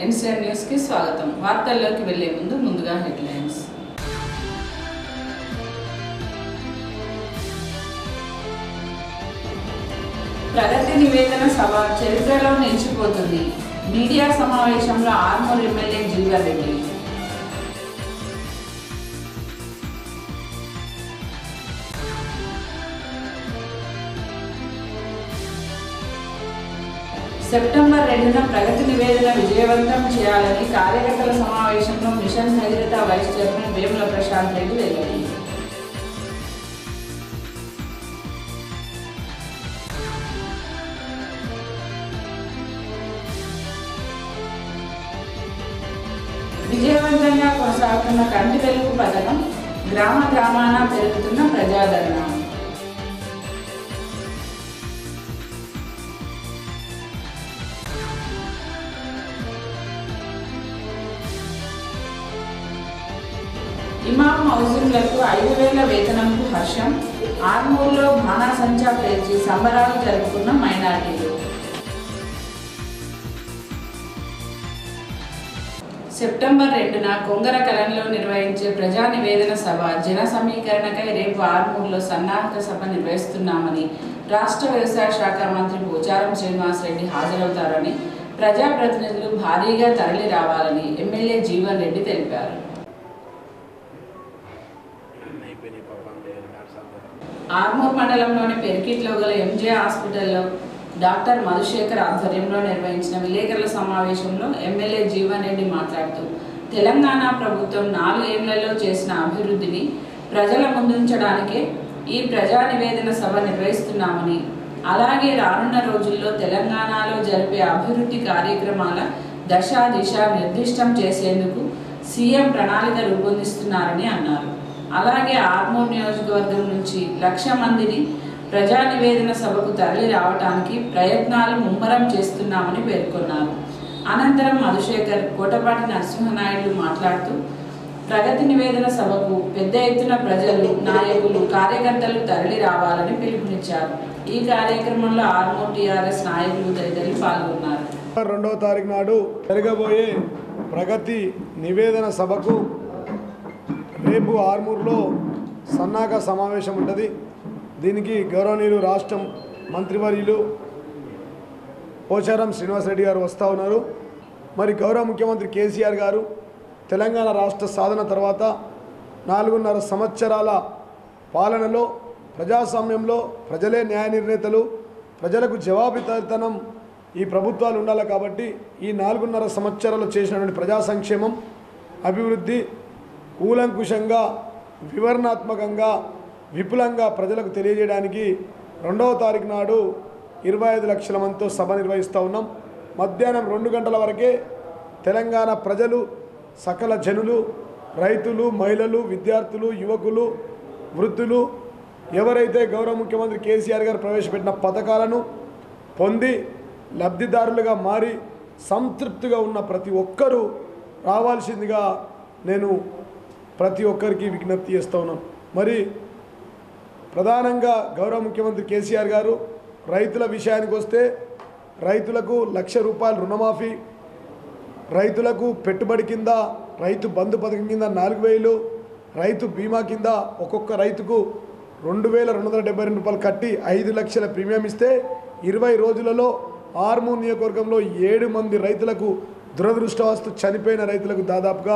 NCR news కి స్వాగతం. వార్తల్లోకి వెళ్లే ముందుగా హెడ్లైన్స్. ప్రగతి నివేదన సభ చరిత్రలో నిలిచిపోతుంది. మీడియా సమావేశంలో ఆర్మూర్ ఎమ్మెల్యే జీవన్ రెడ్డి. సెప్టెంబర్ 2న ప్రగతి నివేదన విజయవంతం చేయాలని కార్యకర్తల సమావేశంలో mission Bhagiratha vice chairman Vemula Prashanth Reddy వెల్లడి. విజయవంతంగా కొనసాగుతున్న కంటి వెలుగు పథకం, గ్రామాన పెరుగుతున్న ప్రజాదరణ. ఇమాం హౌసింగ్లకు 5,000 వేతనంకు హర్షం. ఆర్మూర్లో బాణాసంచా పేర్చి సంబరాలు జరుపుకున్న మైనారిటీలు. సెప్టెంబర్ 2న కొంగరకలంలో నిర్వహించే ప్రజా నివేదన సభ, జన సమీకరణకై రేపు ఆర్మూర్లో సన్నాహక సభ నిర్వహిస్తున్నామని రాష్ట్ర వ్యవసాయ శాఖ మంత్రి పోచారం శ్రీనివాసరెడ్డి హాజరవుతారని, ప్రజాప్రతినిధులు భారీగా తరలి రావాలని ఎమ్మెల్యే జీవన్ రెడ్డి తెలిపారు. ఆర్మూర్ మండలంలోని పెరికిట్లో గల ఎంజే హాస్పిటల్లో డాక్టర్ మధుశేఖర్ ఆధ్వర్యంలో నిర్వహించిన విలేకరుల సమావేశంలో ఎమ్మెల్యే జీవన్ రెడ్డి మాట్లాడుతూ, తెలంగాణ ప్రభుత్వం 4 ఏళ్లలో చేసిన అభివృద్ధిని ప్రజల ముందుంచడానికే ఈ ప్రజా నివేదన సభ నిర్వహిస్తున్నామని, అలాగే రానున్న రోజుల్లో తెలంగాణలో జరిపే అభివృద్ధి కార్యక్రమాల దశ దిశ నిర్దిష్టం చేసేందుకు సీఎం ప్రణాళిక రూపొందిస్తున్నారని అన్నారు. అలాగే ఆర్మూర్ నియోజకవర్గం నుంచి 1,00,000 మందిని ప్రజా నివేదన సభకు తరలి రావడానికి ప్రయత్నాలు ముమ్మరం చేస్తున్నామని పేర్కొన్నారు. అనంతరం మధుశేఖర్, కోటపాటి నరసింహనాయుడు మాట్లాడుతూ, ప్రగతి నివేదన సభకు పెద్ద ఎత్తున ప్రజలు, నాయకులు, కార్యకర్తలు తరలి రావాలని పిలుపునిచ్చారు. ఈ కార్యక్రమంలో ఆర్మూర్ టీఆర్ఎస్ నాయకులు తదితరులు పాల్గొన్నారు. 2వ తారీఖు నాడు జరగబోయే ప్రగతి నివేదన సభకు రేపు ఆర్మూర్లో సన్నాహక సమావేశం ఉంటుంది. దీనికి గౌరవనీయులు రాష్ట్ర మంత్రివర్యులు పోచారం శ్రీనివాసరెడ్డి గారు వస్తూ ఉన్నారు. మరి గౌరవ ముఖ్యమంత్రి కేసీఆర్ గారు తెలంగాణ రాష్ట్ర సాధన తర్వాత 4.5 సంవత్సరాల పాలనలో ప్రజాస్వామ్యంలో ప్రజలే న్యాయ నిర్ణేతలు, ప్రజలకు జవాబుదారీతనం ఈ ప్రభుత్వాలు ఉండాలి. కాబట్టి ఈ 4.5 సంవత్సరాలు చేసినటువంటి ప్రజా సంక్షేమం, అభివృద్ధి కూలంకుషంగా, వివరణాత్మకంగా, విపులంగా ప్రజలకు తెలియజేయడానికి 2వ తారీఖు నాడు 25 లక్షల మందితో సభ నిర్వహిస్తూ ఉన్నాం. మధ్యాహ్నం 2 గంటల వరకే తెలంగాణ ప్రజలు, సకల జనులు, రైతులు, మహిళలు, విద్యార్థులు, యువకులు, వృద్ధులు ఎవరైతే గౌరవ ముఖ్యమంత్రి కేసీఆర్ గారు ప్రవేశపెట్టిన పథకాలను పొంది లబ్ధిదారులుగా మారి సంతృప్తిగా ఉన్న ప్రతి ఒక్కరూ రావాల్సిందిగా నేను ప్రతి ఒక్కరికి విజ్ఞప్తి చేస్తూ ఉన్నాను. మరి ప్రధానంగా గౌరవ ముఖ్యమంత్రి కేసీఆర్ గారు రైతుల విషయానికి వస్తే, రైతులకు 1,00,000 రూపాయలు రుణమాఫీ, రైతులకు పెట్టుబడి కింద రైతు బంధు పథకం కింద 4,000, రైతు బీమా కింద ఒక్కొక్క రైతుకు 2,272 రూపాయలు కట్టి 5 లక్షల ప్రీమియం ఇస్తే 20 రోజులలో ఆర్మూర్ నియోజకవర్గంలో 7 మంది రైతులకు, దురదృష్టవస్తు చనిపోయిన రైతులకు దాదాపుగా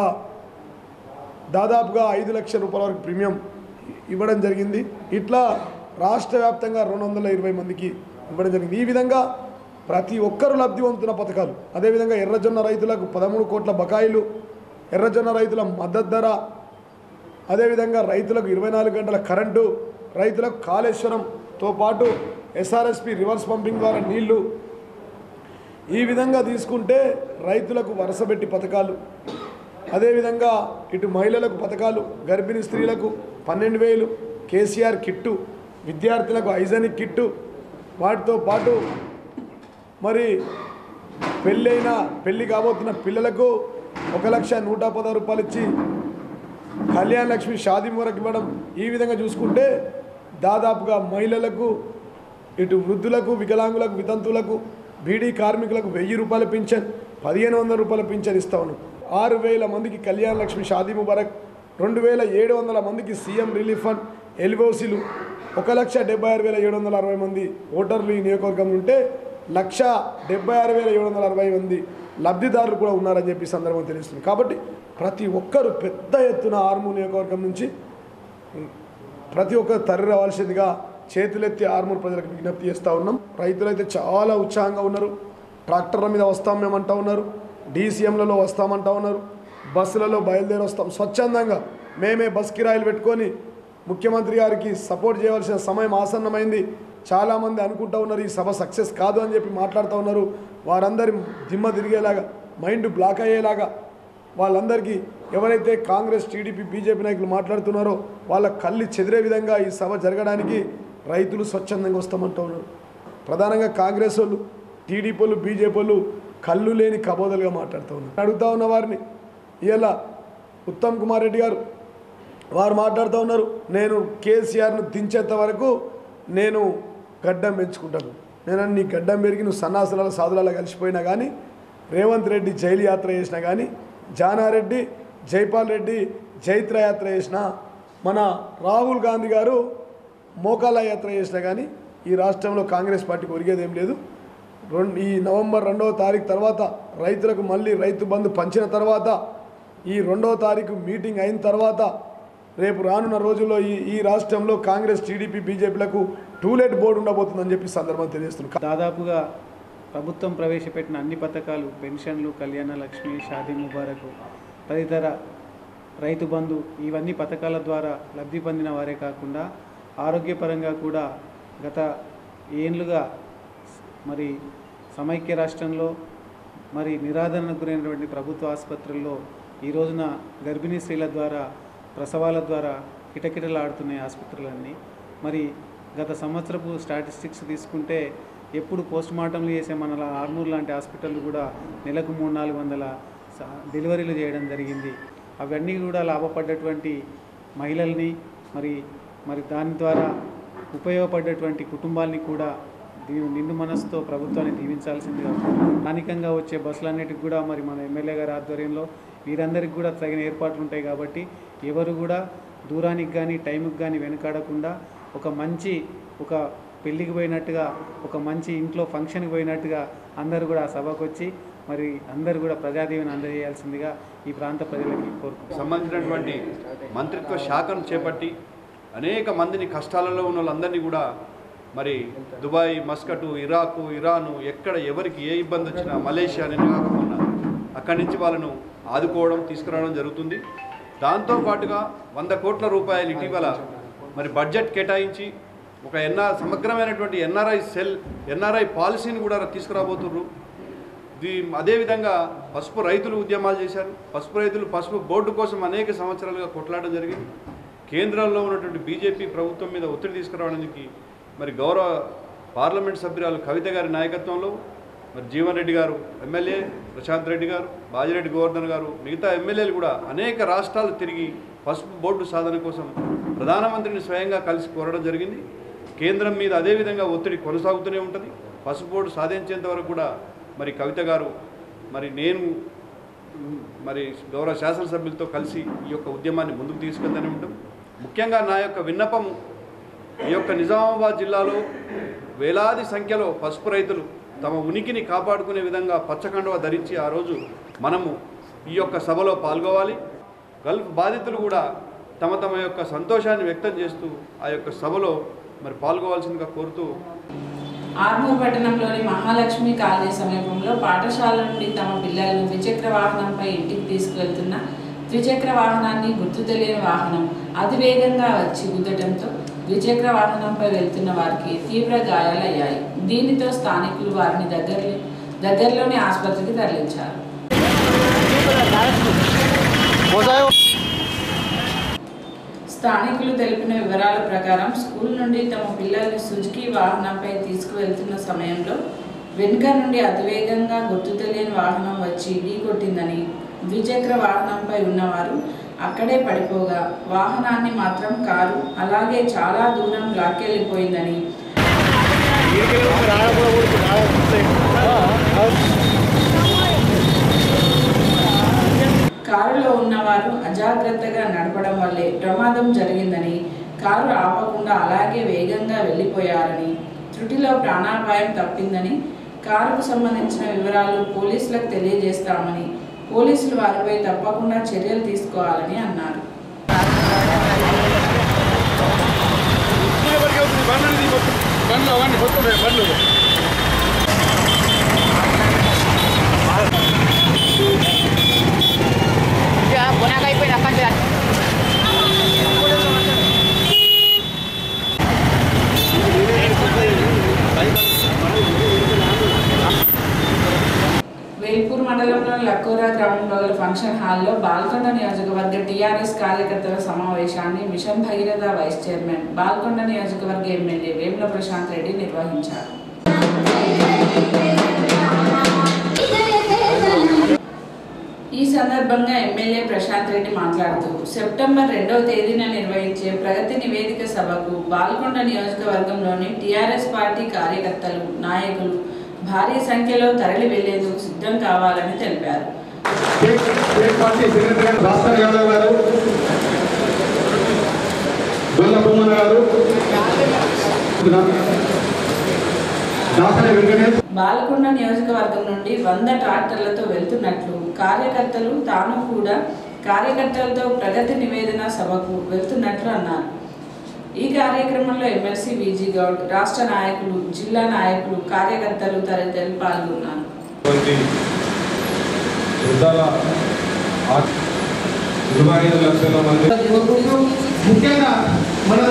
5 లక్షల రూపాయల వరకు ప్రీమియం ఇవ్వడం జరిగింది. ఇట్లా రాష్ట్ర వ్యాప్తంగా 220 మందికి ఇవ్వడం జరిగింది. ఈ విధంగా ప్రతి ఒక్కరు లబ్ధి పొందుతున్న పథకాలు. అదేవిధంగా ఎర్రజొన్న రైతులకు 13 కోట్ల బకాయిలు, ఎర్రజొన్న రైతుల మద్దతు ధర, అదేవిధంగా రైతులకు 24 గంటల కరెంటు, రైతులకు కాళేశ్వరంతో పాటు ఎస్ఆర్ఎస్పి రివర్స్ పంపింగ్ ద్వారా నీళ్లు. ఈ విధంగా తీసుకుంటే రైతులకు వరుసపెట్టి పథకాలు, అదేవిధంగా ఇటు మహిళలకు పథకాలు, గర్భిణీ స్త్రీలకు 12,000 కేసీఆర్ కిట్టు, విద్యార్థులకు ఐజానిక్ కిట్టు, వాటితో పాటు మరి పెళ్ళి కాబోతున్న పిల్లలకు 1,110,000 రూపాయలు ఇచ్చి కళ్యాణ లక్ష్మి షాదీ వరకు ఇవ్వడం. ఈ విధంగా చూసుకుంటే దాదాపుగా మహిళలకు, ఇటు వృద్ధులకు, వికలాంగులకు, వితంతువులకు, బీడీ కార్మికులకు 1000 రూపాయల పింఛన్, 1500 రూపాయల పింఛన్ ఇస్తా ఉన్నాం. 6000 మందికి కళ్యాణ లక్ష్మి షాదీ ముబారక్, 2700 మందికి సీఎం రిలీఫ్ ఫండ్ ఎల్ఓసీలు, 1,76,760 మంది ఓటర్లు ఈ నియోజకవర్గం ఉంటే 1,76,760 మంది లబ్ధిదారులు కూడా ఉన్నారని చెప్పి సందర్భంగా తెలుస్తుంది. కాబట్టి ప్రతి ఒక్కరు పెద్ద ఎత్తున ఆర్మూర్ నియోజకవర్గం నుంచి ప్రతి ఒక్కరు తరలి రావాల్సిందిగా చేతులెత్తి ఆర్మూర్ ప్రజలకు విజ్ఞప్తి చేస్తూ ఉన్నాం. రైతులైతే చాలా ఉత్సాహంగా ఉన్నారు. ట్రాక్టర్ల మీద వస్తాం మేమంటా ఉన్నారు, డీసీఎంలలో వస్తామంటా ఉన్నారు, బస్సులలో బయలుదేరి వస్తాం. స్వచ్ఛందంగా మేమే బస్ కిరాయిలు పెట్టుకొని ముఖ్యమంత్రి గారికి సపోర్ట్ చేయవలసిన సమయం ఆసన్నమైంది. చాలామంది అనుకుంటూ ఉన్నారు ఈ సభ సక్సెస్ కాదు అని చెప్పి మాట్లాడుతూ ఉన్నారు. వారందరి దిమ్మ తిరిగేలాగా, మైండ్ బ్లాక్ అయ్యేలాగా, వాళ్ళందరికీ ఎవరైతే కాంగ్రెస్, టీడీపీ, బీజేపీ నాయకులు మాట్లాడుతున్నారో వాళ్ళ కళ్ళు చెదిరే విధంగా ఈ సభ జరగడానికి రైతులు స్వచ్ఛందంగా వస్తామంటూ ఉన్నారు. ప్రధానంగా కాంగ్రెస్ వాళ్ళు, టీడీపీ వాళ్ళు, బీజేపీ వాళ్ళు కళ్ళు లేని కబోదలుగా మాట్లాడుతూ ఉన్నారు. అడుగుతూ ఉన్న వారిని ఇలా ఉత్తమ్ కుమార్ రెడ్డి గారు వారు మాట్లాడుతూ ఉన్నారు, నేను కేసీఆర్ను దించేంత వరకు నేను గడ్డం పెంచుకుంటాను. నేను నీ గడ్డం పెరిగి నువ్వు సన్నాసుల సాధులలో కలిసిపోయినా కానీ, రేవంత్ రెడ్డి జైలు యాత్ర చేసినా కానీ, జానారెడ్డి, జైపాల్ రెడ్డి జైత్ర యాత్ర చేసినా, మన రాహుల్ గాంధీ గారు మోకాల యాత్ర చేసినా కానీ ఈ రాష్ట్రంలో కాంగ్రెస్ పార్టీకి ఒరిగేదేం లేదు. ఈ నవంబర్ 2వ తారీఖు తర్వాత రైతులకు మళ్ళీ రైతు బంధు పంచిన తర్వాత, ఈ 2వ తారీఖు మీటింగ్ అయిన తర్వాత రేపు రానున్న రోజుల్లో ఈ రాష్ట్రంలో కాంగ్రెస్, టీడీపీ, బీజేపీలకు టూలెట్ బోర్డు ఉండబోతుందని చెప్పి సందర్భం తెలియజేస్తున్నాను. దాదాపుగా ప్రభుత్వం ప్రవేశపెట్టిన అన్ని పథకాలు, పెన్షన్లు, కళ్యాణ లక్ష్మి, షాదీ ముబారక్, తదితర రైతు బంధు, ఇవన్నీ పథకాల ద్వారా లబ్ధి పొందిన వారే కాకుండా ఆరోగ్యపరంగా కూడా గత ఏళ్ళుగా మరి సమైక్య రాష్ట్రంలో మరి నిరాదరణకు గురైనటువంటి ప్రభుత్వ ఆసుపత్రుల్లో ఈ రోజున గర్భిణీ స్త్రీల ద్వారా, ప్రసవాల ద్వారా కిటకిటలాడుతున్నాయి ఆసుపత్రులన్నీ. మరి గత సంవత్సరపు స్టాటిస్టిక్స్ తీసుకుంటే ఎప్పుడు పోస్ట్ మార్టంలు చేసే మన ఆర్మూర్ లాంటి హాస్పిటల్ కూడా నెలకు 300-400 డెలివరీలు చేయడం జరిగింది. అవన్నీ కూడా లాభపడ్డటువంటి మహిళల్ని మరి దాని ద్వారా ఉపయోగపడ్డటువంటి కుటుంబాలని కూడా నిండు మనసుతో ప్రభుత్వాన్ని దీవించాల్సిందిగా, స్థానికంగా వచ్చే బస్సులన్నిటికి కూడా మరి మన ఎమ్మెల్యే గారి ఆధ్వర్యంలో వీరందరికీ కూడా తగిన ఏర్పాట్లు ఉంటాయి. కాబట్టి ఎవరు కూడా దూరానికి కానీ టైంకి కానీ వెనకాడకుండా ఒక పెళ్ళికి పోయినట్టుగా, ఒక మంచి ఇంట్లో ఫంక్షన్కి పోయినట్టుగా అందరూ కూడా ఆ సభకు వచ్చి మరి అందరూ కూడా ప్రజాదీవెన అందజేయాల్సిందిగా ఈ ప్రాంత ప్రజలకి కోరుకుంటున్నాను. సంబంధించినటువంటి మంత్రిత్వ శాఖను చేపట్టి అనేక మందిని కష్టాలలో ఉన్న వాళ్ళందరినీ కూడా మరి దుబాయ్, మస్కట్, ఇరాకు, ఇరాను, ఎక్కడ ఎవరికి ఏ ఇబ్బంది వచ్చినా, మలేషియా నేను కాకుండా అక్కడి నుంచి వాళ్ళను ఆదుకోవడం, తీసుకురావడం జరుగుతుంది. దాంతోపాటుగా 100 కోట్ల రూపాయలు ఇటీవల మరి బడ్జెట్ కేటాయించి ఒక సమగ్రమైనటువంటి ఎన్ఆర్ఐ పాలసీని కూడా తీసుకురాబోతున్నారు. అదేవిధంగా పసుపు రైతులు ఉద్యమాలు చేశారు. పసుపు బోర్డు కోసం అనేక సంవత్సరాలుగా కొట్లాడడం జరిగింది. కేంద్రంలో ఉన్నటువంటి బీజేపీ ప్రభుత్వం మీద ఒత్తిడి తీసుకురావడానికి మరి గౌరవ పార్లమెంట్ సభ్యురాలు కవిత గారి నాయకత్వంలో మరి జీవన్ రెడ్డి గారు ఎమ్మెల్యే, ప్రశాంత్ రెడ్డి గారు, బాజిరెడ్డి గోవర్ధన్ గారు, మిగతా ఎమ్మెల్యేలు కూడా అనేక రాష్ట్రాలు తిరిగి పసుపు బోర్డు సాధన కోసం ప్రధానమంత్రిని స్వయంగా కలిసి కోరడం జరిగింది. కేంద్రం మీద అదేవిధంగా ఒత్తిడి కొనసాగుతూనే ఉంటుంది. పసుపు బోర్డు సాధించేంత వరకు కూడా మరి కవిత గారు, మరి నేను, మరి గౌరవ శాసనసభ్యులతో కలిసి ఈ యొక్క ఉద్యమాన్ని ముందుకు తీసుకెళ్తూనే ఉంటాం. ముఖ్యంగా నా యొక్క విన్నపం, ఈ యొక్క నిజామాబాద్ జిల్లాలో వేలాది సంఖ్యలో పసుపు రైతులు తమ ఉనికిని కాపాడుకునే విధంగా పచ్చకండువ ధరించి ఆ రోజు మనము ఈ యొక్క సభలో పాల్గొవాలి. గల్ఫ్ బాధితులు కూడా తమ యొక్క సంతోషాన్ని వ్యక్తం చేస్తూ ఆ యొక్క సభలో మరి పాల్గొవాల్సిందిగా కోరుతూ, ఆర్మూర్ పట్టణంలోని మహాలక్ష్మి కాలనీ సమీపంలో పాఠశాల నుండి తమ పిల్లలను ద్విచక్ర వాహనంపై ఇంటికి తీసుకువెళ్తున్న ద్విచక్ర వాహనాన్ని గుర్తు తెలియని వాహనం అతివేగంగా వచ్చి గుద్దటంతో ద్విచక్ర వాహనంపై వెళ్తున్న వారికి తీవ్ర గాయాలయ్యాయి. దీనితో స్థానికులు వారిని దగ్గరలోని ఆసుపత్రికి తరలించారు. స్థానికులు తెలిపిన వివరాల ప్రకారం స్కూల్ నుండి తమ పిల్లల్ని సుజుకి వాహనంపై తీసుకువెళ్తున్న సమయంలో వెనుక నుండి అతివేగంగా గుర్తు తెలియని వాహనం వచ్చి ఢీకొట్టిందని, ద్విచక్ర వాహనంపై ఉన్నవారు అక్కడే పడిపోగా వాహనాన్ని మాత్రం కారు అలాగే చాలా దూరం లాక్కెళ్ళిపోయిందని, కారులో ఉన్నవారు అజాగ్రత్తగా నడపడం వల్లే ప్రమాదం జరిగిందని, కారు ఆపకుండా అలాగే వేగంగా వెళ్ళిపోయారని, త్రుటిలో ప్రాణాపాయం తప్పిందని, కారుకు సంబంధించిన వివరాలు పోలీసులకు తెలియజేస్తామని, పోలీసులు వారిపై తప్పకుండా చర్యలు తీసుకోవాలని అన్నారు. వేల్పూర్ మండలంలోని లక్కోరా గ్రామంలో గల ఫంక్షన్ హాల్లో బాల్కొండ నియోజకవర్గ టీఆర్ఎస్ కార్యకర్తల సమావేశాన్ని mission Bhagiratha vice chairman, Balkonda నియోజకవర్గ ఎమ్మెల్యే వేముల ప్రశాంత్ రెడ్డి నిర్వహించారు. ఈ సందర్భంగా ఎమ్మెల్యే ప్రశాంత్ రెడ్డి మాట్లాడుతూ, సెప్టెంబర్ 2వ తేదీన నిర్వహించే ప్రగతి నివేదిక సభకు బాల్కొండ నియోజకవర్గంలోని టీఆర్ఎస్ పార్టీ కార్యకర్తలు, నాయకులు భారీ సంఖ్యలో తరలి వెళ్లేందుకు సిద్ధం కావాలని తెలిపారు. బాల్కొండ నియోజకవర్గం నుండి 100 ట్రాక్టర్లతో వెళ్తున్నట్లు, కార్యకర్తలు తాను కూడా కార్యకర్తలతో ప్రగతి నివేదన సభకు వెళ్తున్నట్లు అన్నారు. ఈ కార్యక్రమంలో ఎమ్మెల్సీ విజీ గౌడ్, రాష్ట్ర నాయకులు, జిల్లా నాయకులు, కార్యకర్తలు తదితరులు పాల్గొన్నారు. ముఖ్యంగా మనం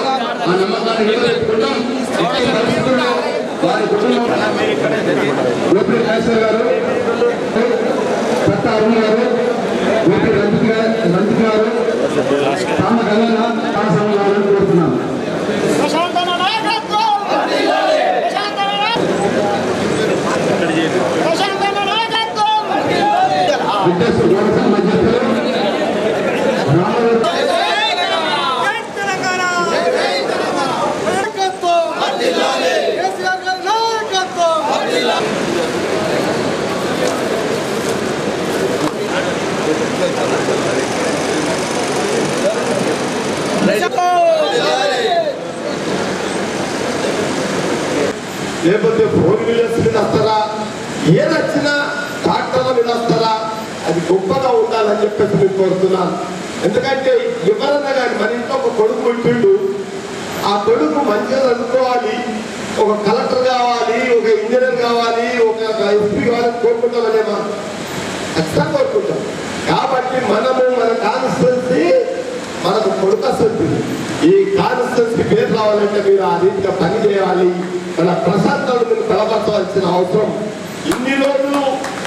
లేకపోతే 4 వీలర్స్ మీద వస్తారా, ఏదొచ్చినా ట్రాక్టర్ల మీద వస్తారా, అది గొప్పగా ఉండాలని చెప్పేసి నేను కోరుతున్నాను. ఎందుకంటే ఎవరన్నా కానీ మన ఇంట్లో ఒక కొడుకు పుట్టిండు, ఆ కొడుకు మంచిగా చదువుకోవాలి, ఒక కలెక్టర్ కావాలి, ఒక ఇంజనీర్ కావాలి, ఒక ఎస్పీ కావాలని కోరుకుంటామనేమా? ఖచ్చితంగా కోరుకుంటాం. కాబట్టి మనము మన కాన్స్టిట్యున్సీ మనకు కొడుకు వస్తుంది. ఈ కాన్స్టిట్యున్సీ పేరు రావాలంటే మీరు ఆ రీతిగా పని చేయాలి. మన ప్రశాంతను మీరు బలపరచవలసిన అవసరం. ఇన్ని రోజులు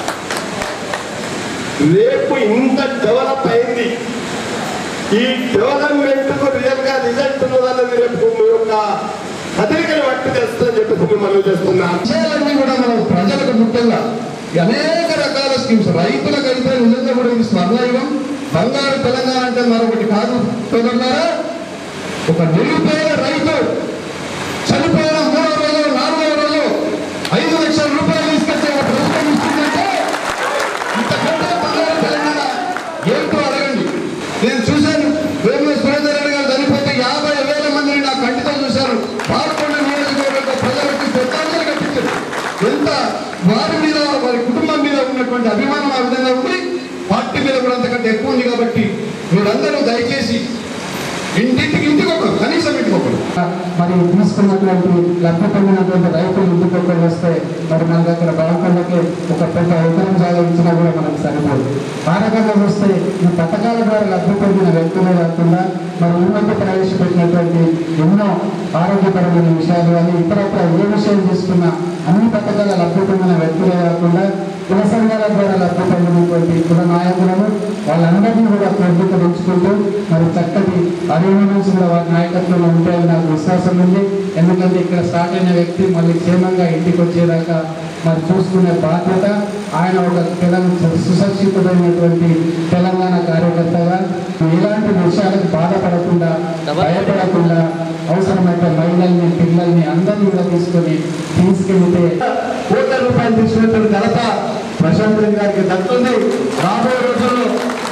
రేపు ఇంత డెవలప్ అయింది. ఈ డెవలప్మెంట్కు రియల్గా రిజల్ట్ ఉన్నదన్నది రేపు మీ యొక్క కదలికలు బట్టి తెస్తుందని చెప్పేసి మనం చేస్తున్నాం. విషయాలన్నీ కూడా మనం ప్రజలకు ముఖ్యంగా అనేక రకాల స్కీమ్స్ రైతులకైతే నిజంగా కూడా ఇది స్వర్ణయుగం, బంగారు తెలంగాణ అంటే మరొకటి కాదు. సోదరులారా, ఒక నిరుపేద రైతు చనిపోయిన 3వ రోజు 4వ రోజు 5 లక్షల రూపాయలు తీసుకొచ్చే ఒక ప్రభుత్వం ఇస్తుందంటే ఇంతకంటే బంగారు తెలంగాణ ఏంటో అడగండి. నేను చూశాను, వేముల సురేందర్ రెడ్డి గారు చనిపోతే 50,000 మందిని నా కంటితో చూశాను. బాల్కొండ నియోజకవర్గ ప్రజలకు శ్రద్ధాంజలి కట్టించారు. ఎంత వారి మీద వారి కుటుంబం మీద ఉన్నటువంటి అభిమానం ఆ విధంగా ఉంది, పార్టీ మీద కూడా అంతకంటే ఎక్కువ ఉంది. కాబట్టి మీరందరూ దయచేసి ఇంటికి ఒక కనీసం ఇంటికొకరు మరి తీసుకున్నటువంటి లబ్ధి పొందినటువంటి రైతులు ఇంటికొకరు వస్తే మరి మన దగ్గర బాల్కొండకి ఒక పెద్ద ఎకరం జాగా ఇచ్చినా కూడా మనకు సరిపోదు. ఆ రకంగా వస్తే ఈ పథకాల ద్వారా లబ్ధి పొందిన వ్యక్తులే కాకుండా మరి ఈ మధ్య ప్రవేశపెట్టినటువంటి ఎన్నో ఆరోగ్యపరమైన విషయాలు కానీ ఇతరత్ర ఏ విషయం తీసుకున్నా అన్ని పథకాల లబ్ధి పొందిన వ్యక్తులే కాకుండా కుల సంఘాల ద్వారా లబ్ధి పొందినటువంటి కుల నాయకులను వాళ్ళందరినీ కూడా పెంచుకుంటూ మరి చక్కటి అరేంజ్మెంట్స్ కూడా వారి నాయకత్వంలో ఉంటాయని నాకు విశ్వాసం ఉంది. ఎందుకంటే ఇక్కడ స్టార్ట్ అయిన వ్యక్తి మళ్ళీ క్షేమంగా ఇంటికి వచ్చేదాకా మరి చూసుకునే బాధ్యత ఆయన ఒక సుశిక్షితుడైనటువంటి తెలంగాణ కార్యకర్తగా ఇలాంటి విషయాలకు బాధపడకుండా భయపడకుండా అవసరమైతే మహిళల్ని పిల్లల్ని అందరినీ కూడా తీసుకెళ్తే కోట్ల రూపాయలు తీసుకున్నటువంటి ఘనత ప్రశాంత్ రెడ్డి గారికి దక్కుతుంది. రాబోయే రోజుల్లో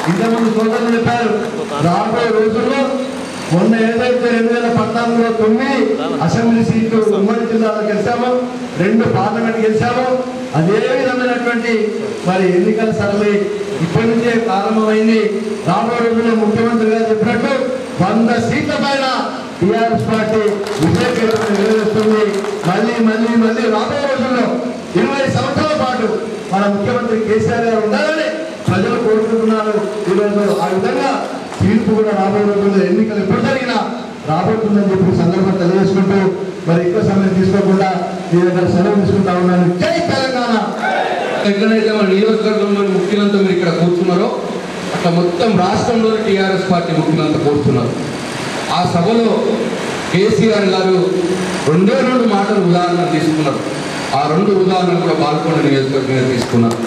ఇంతకుముందు సోదరులు చెప్పారు, రాబోయే రోజుల్లో మొన్న ఏదైతే 2014లో 9 అసెంబ్లీ సీట్లు ఉమ్మడి జిల్లాలో గెలిచామో, 2 పార్లమెంట్ గెలిచామో, అదే విధమైనటువంటి మరి ఎన్నికల సరళి ఇప్పటి నుంచే ప్రారంభమైంది. రాబోయే రోజుల్లో ముఖ్యమంత్రి గారు చెప్పినట్టు 100 సీట్ల పైన టీఆర్ఎస్ పార్టీ విజయకేతనం నిర్వహిస్తుంది. మళ్ళీ రాబోయే రోజుల్లో 20 సంవత్సరాల పాటు మన ముఖ్యమంత్రి కేసీఆర్ గారు ఉండాలని ప్రజలు కోరుకుంటున్నారు. ఈరోజు ఆ విధంగా తీర్పు కూడా రాబోయే రోజుల్లో ఎన్నికలు ఎప్పుడు జరిగినా రాబోతుందని చెప్పి సందర్భం తెలియజేసుకుంటూ మరి ఎక్కువ సమయం తీసుకోకుండా మీ దగ్గర సెలవు తీసుకుంటా ఉన్నాను. జై తెలంగాణ. ఎక్కడైతే మన నియోజకవర్గంలోని ముఖ్యులంతా మీరు ఇక్కడ కూర్చున్నారో అట్లా మొత్తం రాష్ట్రంలోని టీఆర్ఎస్ పార్టీ ముఖ్యులంతా కూర్చున్నారు. ఆ సభలో కేసీఆర్ గారు 2 మాటలు ఉదాహరణ తీసుకున్నారు. ఆ 2 ఉదాహరణలు కూడా బాల్కొండ నియోజకవర్గంగా తీసుకున్నారు.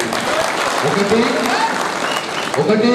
ఒకటి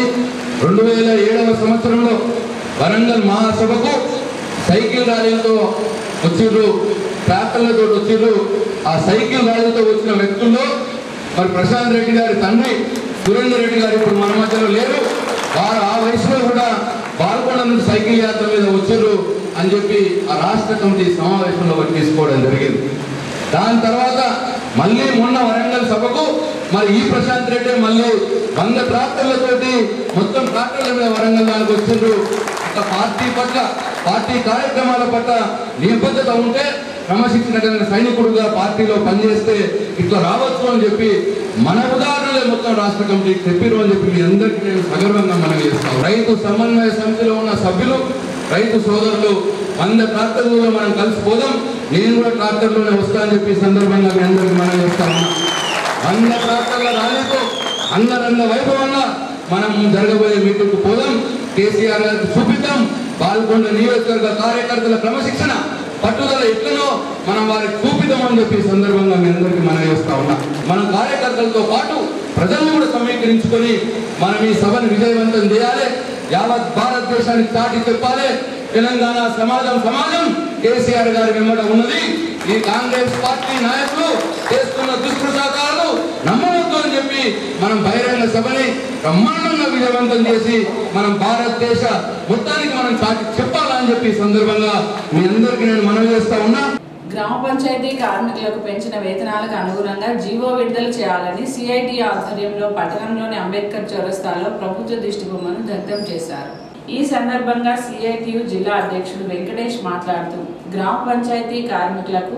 2007వ సంవత్సరంలో వరంగల్ మహాసభకు సైకిల్ ర్యాలీలతో వచ్చిర్రు, ట్రాక్టర్లతో వచ్చిర్రు. ఆ సైకిల్ ర్యాలీతో వచ్చిన వ్యక్తుల్లో మరి ప్రశాంత్ రెడ్డి గారి తండ్రి సురేందర్ రెడ్డి గారు ఇప్పుడు మన మధ్యలో లేరు. వారు ఆ వయసులో కూడా బాల్కొండ నుండి సైకిల్ యాత్ర మీద వచ్చిర్రు అని చెప్పి ఆ రాష్ట్ర కమిటీ సమావేశంలో తీసుకోవడం జరిగింది. దాని తర్వాత మళ్ళీ మొన్న వరంగల్ సభకు మరి ఈ ప్రశాంత్ రెడ్డి మళ్ళీ 100 ట్రాక్టర్లతోటి మొత్తం ట్రాక్టర్ల మీద వరంగల్ దానికి వచ్చిండ్రు. ఒక పార్టీ పట్ల, పార్టీ కార్యక్రమాల పట్ల నిబద్ధత ఉంటే క్రమశిక్షణ కలిగిన సైనికుడుగా పార్టీలో పనిచేస్తే ఇట్లా రావచ్చు అని చెప్పి మన ఉదాహరణలే మొత్తం రాష్ట్ర కమిటీకి చెప్పిరు అని చెప్పి మీ అందరికీ నేను సగర్వంగా మనం చేస్తాం. రైతు సమన్వయ సమితిలో ఉన్న సభ్యులు, రైతు సోదరులు 100 ట్రాక్టర్లలో మనం కలిసిపోదాం. నేను కూడా ట్రాక్టర్లోనే వస్తా అని చెప్పి సందర్భంగా మీ అందరికీ మనం చేస్తా ఉన్నా. 100 ట్రాక్టర్ల ర్యాలీతో అంగరంగ వైభవంగా మనం జరగబోయే మీటింగ్కు పోదాం. కేసీఆర్ గారికి చూపిద్దాం. పాల్గొన్న నియోజకవర్గ కార్యకర్తల క్రమశిక్షణ, పట్టుదల ఎట్లనో మనం వారికి చూపిద్దామని చెప్పి సందర్భంగా మీ అందరికీ మనం చేస్తా ఉన్నాం. మన కార్యకర్తలతో పాటు ప్రజలను కూడా సమీకరించుకొని మనం ఈ సభను విజయవంతం చేయాలి. యావత్ భారతదేశానికి చాటి చెప్పాలి. తెలంగాణ సమాజం కేసీఆర్ గారి వెంబడ ఉన్నది. ఈ కాంగ్రెస్ పార్టీ నాయకులు చేస్తున్న దుష్ప్రచారాలు నమ్మవద్దు అని చెప్పి మనం బహిరంగ సభని బ్రహ్మాండంగా విజయవంతం చేసి మనం భారతదేశ మొత్తానికి మనం చాటి చెప్పాలని చెప్పి సందర్భంగా మీ అందరికీ నేను మనవి చేస్తా ఉన్నా. గ్రామ పంచాయతీ కార్మికులకు పెంచిన వేతనాలకు అనుగుణంగా జీవో విడుదల చేయాలని సిఐటి ఆధ్వర్యంలో పట్టణంలోని అంబేద్కర్ చౌరస్తాలో ప్రభుత్వ దిష్టిబొమ్మను దగ్ధం చేశారు. ఈ సందర్భంగా సిఐటియు జిల్లా అధ్యక్షుడు వెంకటేష్ మాట్లాడుతూ గ్రామ పంచాయతీ కార్మికులకు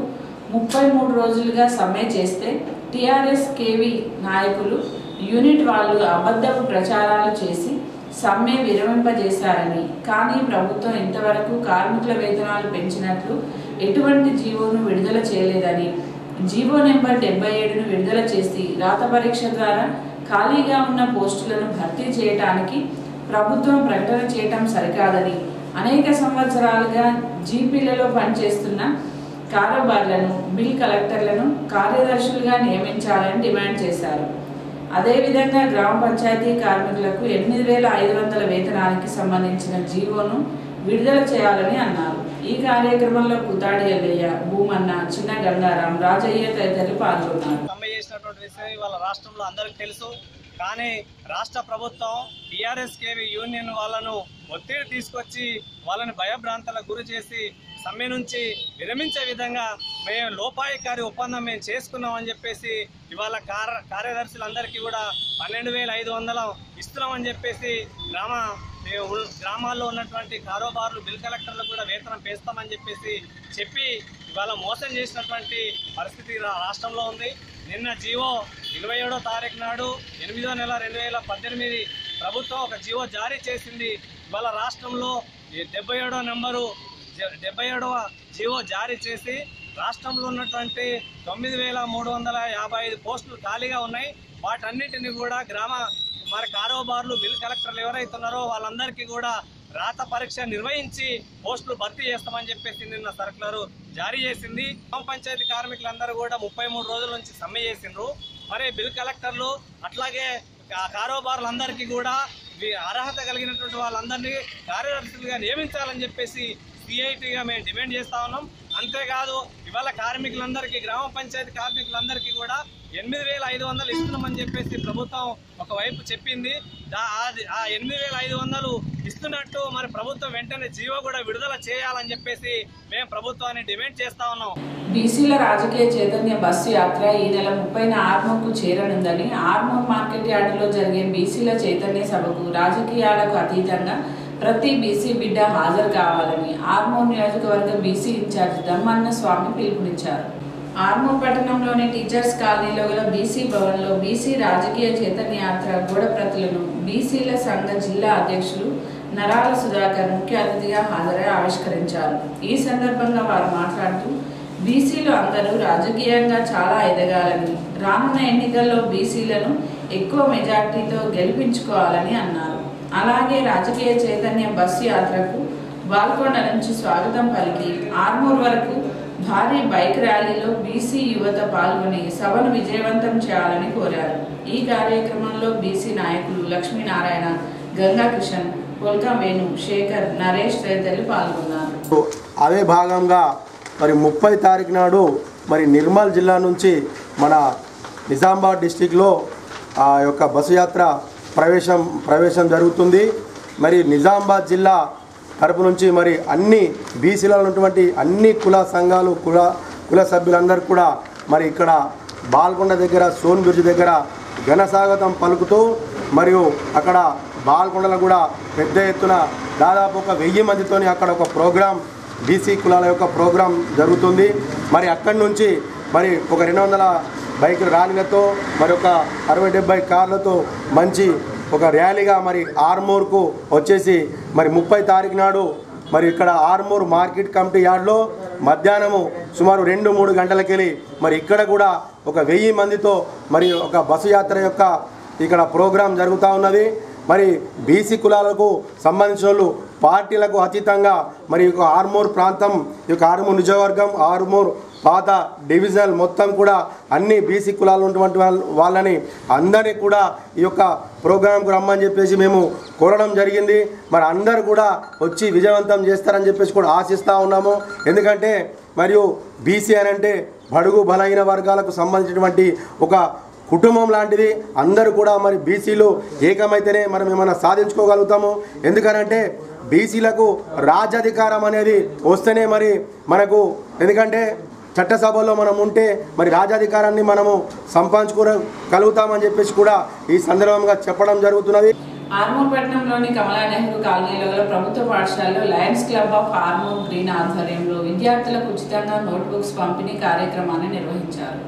33 రోజులుగా సమ్మె చేస్తే టీఆర్ఎస్ కేవీ నాయకులు యూనిట్ వాళ్ళు అబద్ధపు ప్రచారాలు చేసి సమ్మె విరమింపజేశారని, కానీ ప్రభుత్వం ఇంతవరకు కార్మికుల వేతనాలు పెంచినట్లు ఎటువంటి జీవోను విడుదల చేయలేదని, జీవో నెంబర్ 77ను విడుదల చేసి రాత పరీక్ష ద్వారా ఖాళీగా ఉన్న పోస్టులను భర్తీ చేయడానికి ప్రభుత్వం ప్రకటన చేయటం సరికాదని, అనేక సంవత్సరాలుగా జీపీలలో పనిచేస్తున్న కారోబార్లను, బిల్ కలెక్టర్లను కార్యదర్శులుగా నియమించాలని డిమాండ్ చేశారు. అదేవిధంగా గ్రామ పంచాయతీ కార్మికులకు 8,500 వేతనానికి సంబంధించిన జీవోను విడుదల చేయాలని అన్నారు. ఈ కార్యక్రమంలో కుతాడి ఎల్లయ్య, భూమన్న, చిన్న గంగారాం, రాజయ్య తదితరులు పాల్గొన్నారు. సమ్మె చేసినటువంటి విషయం ఇవాళ రాష్ట్రంలో అందరికీ తెలుసు. కానీ రాష్ట్ర ప్రభుత్వం టీఆర్ఎస్ కేవీ యూనియన్ వాళ్ళను ఒత్తిడి తీసుకొచ్చి వాళ్ళని భయభ్రాంతలకు గురి చేసి సమ్మె నుంచి విరమించే విధంగా మేము లోపాయికారి ఒప్పందం మేము చేసుకున్నామని చెప్పేసి ఇవాళ కార్యదర్శులందరికీ కూడా 12,500 ఇస్తున్నామని చెప్పేసి గ్రామాల్లో ఉన్నటువంటి కారోబార్లు, బిల్ కలెక్టర్లకు కూడా వేతనం పెంచుతామని చెప్పి ఇవాళ మోసం చేసినటువంటి పరిస్థితి రాష్ట్రంలో ఉంది. నిన్న జీవో 27వ తారీఖు నాడు 8వ నెల 2018 ప్రభుత్వం ఒక జీవో జారీ చేసింది. ఇవాళ రాష్ట్రంలో 77వ జీవో జారీ చేసి రాష్ట్రంలో ఉన్నటువంటి 9,355 పోస్టులు ఖాళీగా ఉన్నాయి. వాటన్నిటిని కూడా మరి కారోబార్లు, బిల్ కలెక్టర్లు ఎవరైతే ఉన్నారో వాళ్ళందరికీ కూడా రాత పరీక్ష నిర్వహించి పోస్టులు భర్తీ చేస్తామని చెప్పేసి నిన్న సర్కులర్ జారీ చేసింది. గ్రామ పంచాయతీ కార్మికులందరూ కూడా 33 రోజుల నుంచి సమ్మె చేసిండ్రు. మరి బిల్ కలెక్టర్లు అట్లాగే కారోబార్లందరికీ కూడా అర్హత కలిగినటువంటి వాళ్ళందరినీ కార్యదర్శులుగా నియమించాలని చెప్పేసి సిఐటిగా మేము డిమాండ్ చేస్తా ఉన్నాం. అంతేకాదు ఇవాళ కార్మికులందరికీ గ్రామ పంచాయతీ కార్మికులందరికీ కూడా 8,500 ఇస్తున్నామని చెప్పేసి ప్రభుత్వం ఒకవైపు చెప్పింది. ఆ 8,500 ఇస్తున్నట్టు మరి ప్రభుత్వం వెంటనే జీవో కూడా విడుదల చేయాలని చెప్పేసి మేము ప్రభుత్వాన్ని డిమాండ్ చేస్తా ఉన్నాం. బీసీల రాజకీయ చైతన్య బస్సు యాత్ర ఈ నెల 30న ఆర్మూర్కు చేరనుందని ఆర్మూర్ మార్కెట్ యార్డులో జరిగే బీసీల చైతన్య సభకు రాజకీయాలకు అతీతంగా ప్రతి బీసీ బిడ్డ హాజరు కావాలని ఆర్మూర్ నియోజకవర్గ బీసీ ఇన్ఛార్జ్ దమ్మన్న స్వామి పిలుపునిచ్చారు. ఆర్మూర్ పట్టణంలోని టీచర్స్ కాలనీలో గల బీసీ భవన్లో బీసీ రాజకీయ చైతన్య యాత్ర గోడప్రతులను బీసీల సంఘ జిల్లా అధ్యక్షులు నరాల సుధాకర్ ముఖ్య అతిథిగా హాజరై ఆవిష్కరించారు. ఈ సందర్భంగా వారు మాట్లాడుతూ బీసీలు అందరూ రాజకీయంగా చాలా ఎదగాలని, రానున్న ఎన్నికల్లో బీసీలను ఎక్కువ మెజార్టీతో గెలిపించుకోవాలని అన్నారు. అలాగే రాజకీయ చైతన్య బస్సు యాత్రకు బాల్కొండ నుంచి స్వాగతం పలికి ఆర్మూర్ వరకు భారీ బైక్ ర్యాలీలో బీసీ యువత పాల్గొని సభను విజయవంతం చేయాలని కోరారు. ఈ కార్యక్రమంలో బీసీ నాయకులు లక్ష్మీనారాయణ, గంగా కిషన్, పొల్కా వేణు, శేఖర్, నరేష్ తదితరులు పాల్గొన్నారు. అదే భాగంగా మరి 30 తారీఖు నాడు మరి నిర్మల్ జిల్లా నుంచి మన నిజామాబాద్ డిస్టిక్లో ఆ యొక్క బస్సు యాత్ర ప్రవేశం జరుగుతుంది. మరి నిజామాబాద్ జిల్లా తరపు నుంచి మరి అన్ని బీసీలలో ఉన్నటువంటి అన్ని కుల సంఘాలు కుల సభ్యులందరూ కూడా మరి ఇక్కడ బాల్కొండ దగ్గర సోన్ బ్రిడ్జ్ దగ్గర ఘన స్వాగతం పలుకుతూ మరియు అక్కడ బాల్కొండలో కూడా పెద్ద ఎత్తున దాదాపు ఒక 1000 మందితోని అక్కడ ఒక ప్రోగ్రాం బీసీ కులాల యొక్క ప్రోగ్రాం జరుగుతుంది. మరి అక్కడి నుంచి మరి ఒక 200 బైక్ ర్యాలీలతో మరి ఒక 60-70 కార్లతో మంచి ఒక ర్యాలీగా మరి ఆర్మూర్కు వచ్చేసి మరి 30 తారీఖు నాడు మరి ఇక్కడ ఆర్మూర్ మార్కెట్ కమిటీ యార్డ్లో మధ్యాహ్నము సుమారు 2-3 గంటలకెళ్ళి మరి ఇక్కడ కూడా ఒక 1000 మందితో మరి ఒక బస్సు యాత్ర యొక్క ఇక్కడ ప్రోగ్రాం జరుగుతూ ఉన్నది. మరి బీసీ కులాలకు సంబంధించిన వాళ్ళు పార్టీలకు అతీతంగా మరి ఈ ఆర్మూర్ ప్రాంతం, ఈ యొక్క ఆర్మూర్ నియోజకవర్గం, ఆర్మూర్ పాత డివిజనల్ మొత్తం కూడా అన్ని బీసీ కులాలు ఉన్నటువంటి వాళ్ళని అందరినీ కూడా ఈ యొక్క ప్రోగ్రాంకు రమ్మని చెప్పేసి మేము కోరడం జరిగింది. మరి అందరూ కూడా వచ్చి విజయవంతం చేస్తారని చెప్పేసి కూడా ఆశిస్తూ ఉన్నాము. ఎందుకంటే మరియు బీసీ అని అంటే బడుగు బలహీన వర్గాలకు సంబంధించినటువంటి ఒక కుటుంబం లాంటిది. అందరూ కూడా మరి బీసీలు ఏకమైతేనే మనం ఏమైనా సాధించుకోగలుగుతాము. ఎందుకనంటే బీసీలకు రాజ్యాధికారం అనేది వస్తేనే మరి మనకు, ఎందుకంటే చట్టసభలో మనం ఉంటే మరి రాజ్యాధికారాన్ని మనము సంపాదించుకోగలుగుతామని చెప్పేసి కూడా ఈ సందర్భంగా చెప్పడం జరుగుతున్నది. ఆర్మూర్ పట్టణంలోని కమలా నెహ్రూ కాలనీలో గల ప్రభుత్వ పాఠశాలలో Lions Club of Armoor Green ఆధ్వర్యంలో విద్యార్థులకు ఉచితంగా నోట్బుక్స్ పంపిణీ కార్యక్రమాన్ని నిర్వహించారు.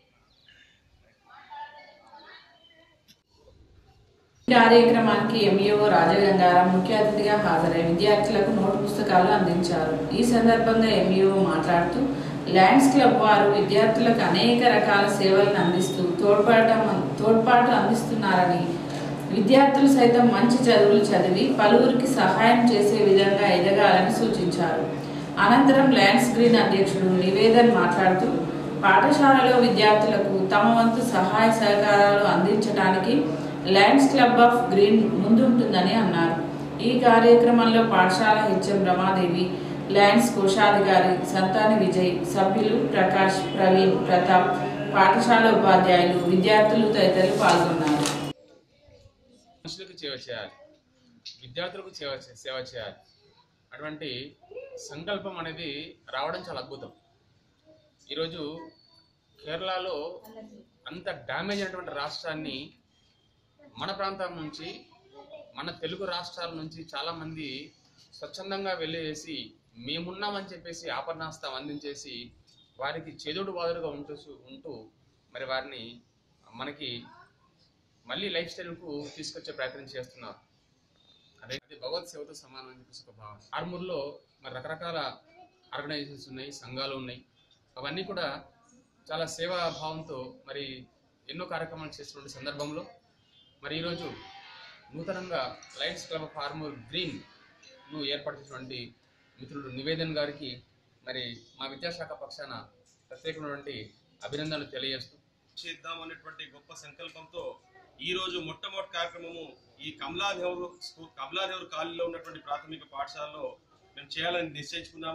ఈ కార్యక్రమానికి ఎంఈఓ రాజగంగారాం ముఖ్య అతిథిగా హాజరై విద్యార్థులకు నోటు పుస్తకాలు అందించారు. ఈ సందర్భంగా ఎంఈఓ మాట్లాడుతూ లయన్స్ క్లబ్ వారు విద్యార్థులకు అనేక రకాల సేవలను అందిస్తూ తోడ్పాటు అందిస్తున్నారని, విద్యార్థులు సైతం మంచి చదువులు చదివి పలువురికి సహాయం చేసే విధంగా ఎదగాలని సూచించారు. అనంతరం లయన్స్ గ్రీన్ అధ్యక్షుడు నివేదన్ మాట్లాడుతూ పాఠశాలలో విద్యార్థులకు తమ వంతు సహాయ సహకారాలు అందించడానికి లయన్స్ క్లబ్ ఆఫ్ గ్రీన్ ముందుంటుందని అన్నారు. ఈ కార్యక్రమంలో పాఠశాల హెచ్ఎం రమాదేవి, లయన్స్ కోశాధికారి సంతాని విజయ్, సభ్యులు ప్రకాష్, ప్రవీణ్, ప్రతాప్, పాఠశాల ఉపాధ్యాయులు, విద్యార్థులు తదితరులు పాల్గొన్నారు. మనుషులకు సేవ చేయాలి, విద్యార్థులకు సేవ చేయాలి, అటువంటి సంకల్పం అనేది రావడం చాలా అద్భుతం. ఈరోజు కేరళలో అంత డ్యామేజ్ అయినటువంటి రాష్ట్రాన్ని మన ప్రాంతం నుంచి, మన తెలుగు రాష్ట్రాల నుంచి చాలామంది స్వచ్ఛందంగా వెళ్ళేసి మేమున్నామని చెప్పేసి ఆపన్నాస్తం అందించేసి వారికి చేదోడు బాదుడుగా ఉంటూ మరి వారిని మనకి మళ్ళీ లైఫ్ స్టైల్కు తీసుకొచ్చే ప్రయత్నం చేస్తున్నారు. అదే భగవత్ సేవతో సమానం అని చెప్పేసి ఒక భావన. ఆర్మూర్లో మరి రకరకాల ఆర్గనైజేషన్స్ ఉన్నాయి, సంఘాలు ఉన్నాయి. అవన్నీ కూడా చాలా సేవా భావంతో మరి ఎన్నో కార్యక్రమాలు చేస్తున్న సందర్భంలో మరి ఈరోజు నూతనంగా లయన్స్ క్లబ్ ఆఫ్ ఆర్మూర్ గ్రీన్ను ఏర్పాటు చేసినటువంటి మిత్రుడు నివేదన్ గారికి మరి మా విద్యాశాఖ పక్షాన ప్రత్యేకమైనటువంటి అభినందనలు తెలియజేస్తూ చేద్దాం అనేటువంటి గొప్ప సంకల్పంతో ఈరోజు మొట్టమొదటి కార్యక్రమము ఈ కమలా నెహ్రూ కాలనీలో ఉన్నటువంటి ప్రాథమిక పాఠశాలలో మేము చేయాలని నిశ్చయించుకున్నాము.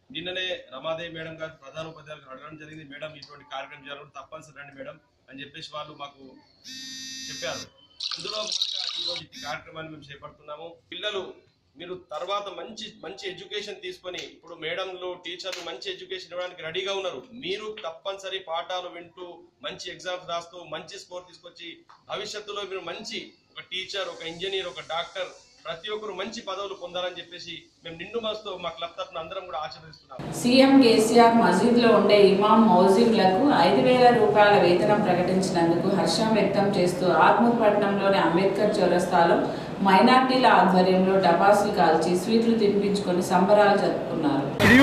నిన్ననే రమాదేవి మేడం గారు ప్రధాన ఉపాధ్యాయులకు అడగడం జరిగింది. మేడం ఇటువంటి కార్యక్రమం జరగడం తప్పనిసరి రండి మేడం అని చెప్పేసి వాళ్ళు మాకు చెప్పారు. అందులో ఈరోజు ఈ కార్యక్రమాన్ని మేము చేపడుతున్నాము. పిల్లలు మీరు తర్వాత మంచి ఎడ్యుకేషన్ తీసుకొని ఇప్పుడు మేడంలు టీచర్లు మంచి ఎడ్యుకేషన్ ఇవ్వడానికి రెడీగా ఉన్నారు. మీరు తప్పనిసరి పాఠాలు వింటూ మంచి ఎగ్జామ్స్ రాస్తూ మంచి స్కోర్ తీసుకొచ్చి భవిష్యత్తులో మీరు మంచి ఒక టీచర్, ఒక ఇంజనీర్, ఒక డాక్టర్ ప్రతి ఒక్కరు మంచి పదవులు పొందాలని చెప్పేసి మేము నిండు మనసుతో మా క్లబ్ తరఫున అందరం కూడా ఆశీర్వదిస్తున్నాం. సీఎం కేసీఆర్ మసీద్లో ఉండే ఇమాం మౌజింలకు 5,000 రూపాయల వేతనం ప్రకటించినందుకు హర్షం వ్యక్తం చేస్తూ ఆర్మూర్ పట్టణంలోని అంబేద్కర్ చౌరస్తాలో మైనార్టీల ఆధ్వర్యంలో టపాసులు కాల్చి స్వీట్లు తినిపించుకొని సంబరాలు జరుపుకున్నారు.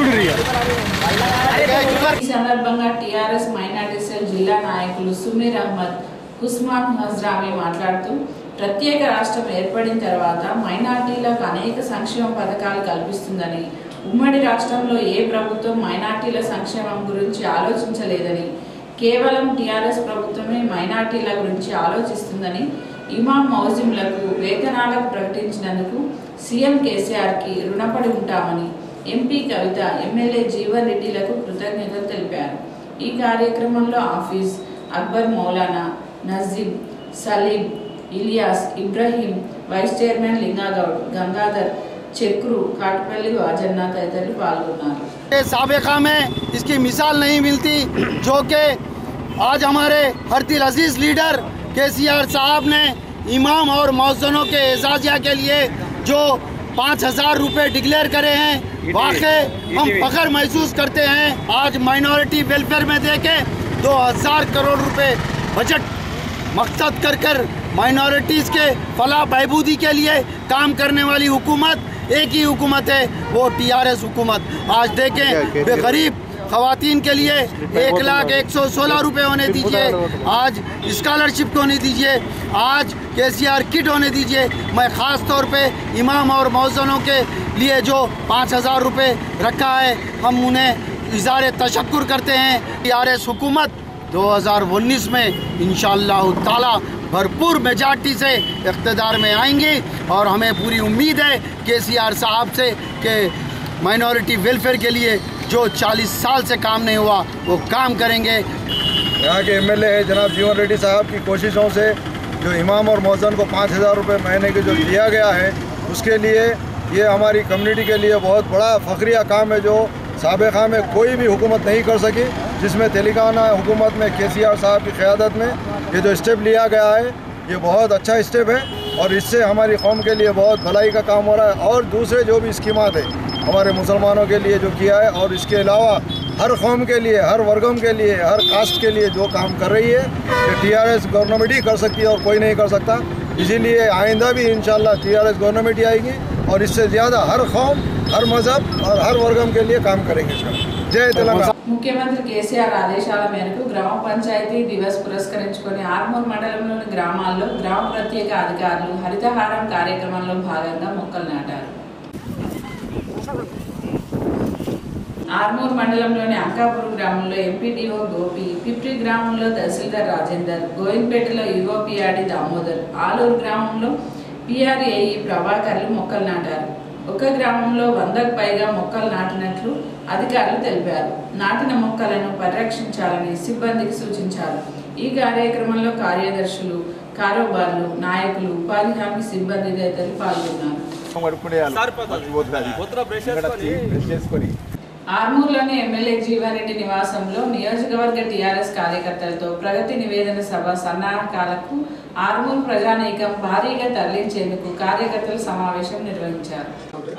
ఈ సందర్భంగా టీఆర్ఎస్ మైనార్టీ సెల్ జిల్లా నాయకులు సుమీర్ అహ్మద్, ఉస్మాన్ హజ్రామి మాట్లాడుతూ ప్రత్యేక రాష్ట్రం ఏర్పడిన తర్వాత మైనార్టీలకు అనేక సంక్షేమ పథకాలు కల్పిస్తుందని, ఉమ్మడి రాష్ట్రంలో ఏ ప్రభుత్వం మైనార్టీల సంక్షేమం గురించి ఆలోచించలేదని, కేవలం టీఆర్ఎస్ ప్రభుత్వమే మైనార్టీల గురించి ఆలోచిస్తుందని, ఇమాం మౌజింలకు వేతనాలకు ప్రకటించినందుకు సీఎం కేసీఆర్కి రుణపడి ఉంటామని ఎంపీ కవిత, ఎమ్మెల్యే జీవన్ రెడ్డిలకు కృతజ్ఞతలు తెలిపారు. ఈ కార్యక్రమంలో office Akbar, Maulana, Nazeem, Saleem, Ilyas, Ibrahim, vice chairman Lingagoud, Gangadhar, Chakru, Katpalli, Vajanna तैतरी पाल्गोनार। साबिका में इसकी मिसाल नहीं मिलती, जो कि आज हमारे हर दिल अजीज लीडर केसीआर साहब ने इमाम और मौज़नों के एजाजिया के लिए जो 5,000 रुपये डिक्लेयर करे हैं, वाकई हम फख्र महसूस करते हैं। आज माइनॉरिटी वेलफेयर में देके 2,000 करोड़ रुपए बजट मकसद कर माइनॉरिटीज़ के फलाह बहबूदी के लिए काम करने वाली हुकूमत एक ही हुकूमत है, वो टीआरएस हुकूमत। आज देखें बेगरीब ख़वातीन के लिए 1,01,16 रुपये होने दीजिए, आज स्कॉलरशिप होने दीजिए, आज केसीआर किट होने दीजिए। मैं ख़ास तौर पे इमाम और मौज़नों के लिए जो 5,000 रुपये रखा है, हम उन्हें इज़हार तशक्कुर करते हैं। टीआरएस हुकूमत 2019 में इंशाअल्लाह ताला भरपूर मेजॉरिटी से इक़्तिदार में आएंगी और हमें पूरी उम्मीद है केसीआर साहब से कि माइनॉरिटी वेलफेयर के लिए जो 40 साल से काम नहीं हुआ वो काम करेंगे। यहाँ के एमएलए है जनाब जीवन रेड्डी साहब की कोशिशों से जो इमाम और मौज़न को 5,000 रुपये महीने के जो दिया गया है, उसके लिए ये हमारी कम्युनिटी के लिए बहुत बड़ा फ़ख्रिया काम है जो साबिक़ा में कोई भी हुकूमत नहीं कर सकी, जिसमें तेलंगाना हुकूमत में केसीआर साहब की क़यादत में ये जो स्टेप लिया गया है ये बहुत अच्छा स्टेप है और इससे हमारी कौम के लिए बहुत भलाई का काम हो रहा है। और दूसरे जो भी स्कीमात है हमारे मुसलमानों के लिए जो किया है और इसके अलावा हर कौम के लिए, हर वर्गों के लिए, हर कास्ट के लिए जो काम कर रही है ये टीआरएस गवर्नमेंट ही कर सकती है और कोई नहीं कर सकता। इसीलिए आइंदा भी इंशाअल्लाह टीआरएस गवर्नमेंट ही आएगी और इससे ज़्यादा हर कौम, हर मज़हब और हर वर्गों के लिए काम करेंगे। जय तेलंगाना। ముఖ్యమంత్రి కేసీఆర్ ఆదేశాల మేరకు గ్రామ పంచాయతీ దివస్ పురస్కరించుకొని ఆర్మూర్ మండలంలోని గ్రామాల్లో గ్రామ ప్రత్యేక అధికారులు హరితహారం కార్యక్రమంలో భాగంగా మొక్కలు నాటారు. ఆర్మూర్ మండలంలోని అంకాపూర్ గ్రామంలో ఎంపీడీఓ గోపి, పిప్రి గ్రామంలో తహసీల్దార్ రాజేందర్, గోవిందపేటలో ఈఓపీఆర్డి దామోదర్, ఆలూరు గ్రామంలో పీఆర్ఏఈ ప్రభాకర్లు మొక్కలు నాటారు. ఒక గ్రామంలో 100కు పైగా మొక్కలు నాటినట్లు అధికారులు తెలిపారు. నాటిన మొక్కలను పరిరక్షించాలని సిబ్బందికి సూచించారు. ఈ కార్యక్రమంలో కార్యదర్శులు, కారోబార్లు, నాయకులు, ఉపాధి హామీ సిబ్బంది తదితరులు పాల్గొన్నారు. ఆర్మూర్లోని ఎమ్మెల్యే జీవన్ రెడ్డి నివాసంలో నియోజకవర్గ టీఆర్ఎస్ కార్యకర్తలతో ప్రగతి నివేదన సభ సన్నాహకాలకు ఆర్మూర్ ప్రజానీకం భారీగా తరలించేందుకు కార్యకర్తల సమావేశం నిర్వహించారు.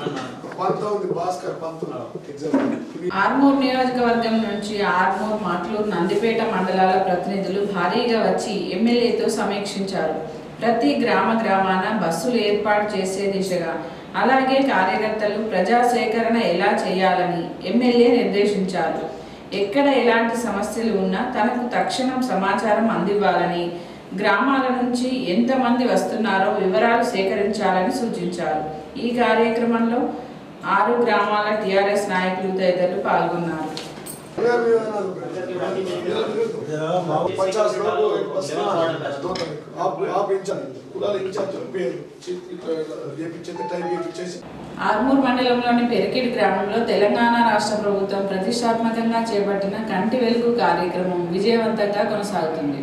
ఆర్మూర్ నియోజకవర్గం నుంచి ఆర్మూర్, మాట్లూరు, నందిపేట మండలాల ప్రతినిధులు భారీగా వచ్చి ఎమ్మెల్యేతో సమీక్షించారు. ప్రతి గ్రామాన బస్సులు ఏర్పాటు చేసే దిశగా, అలాగే కార్యకర్తలు ప్రజా సేకరణ ఎలా చేయాలని ఎమ్మెల్యే నిర్దేశించారు. ఎక్కడ ఎలాంటి సమస్యలు ఉన్నా తనకు తక్షణం సమాచారం అందివ్వాలని, గ్రామాల నుంచి ఎంతమంది వస్తున్నారో వివరాలు సేకరించాలని సూచించారు. ఈ కార్యక్రమంలో 6 గ్రామాల టీఆర్ఎస్ నాయకులు తదితరులు పాల్గొన్నారు. ఆర్మూర్ మండలంలోని పెరికిడి గ్రామంలో తెలంగాణ రాష్ట్ర ప్రభుత్వం ప్రతిష్టాత్మకంగా చేపట్టిన కంటి వెలుగు కార్యక్రమం విజయవంతంగా కొనసాగుతుంది.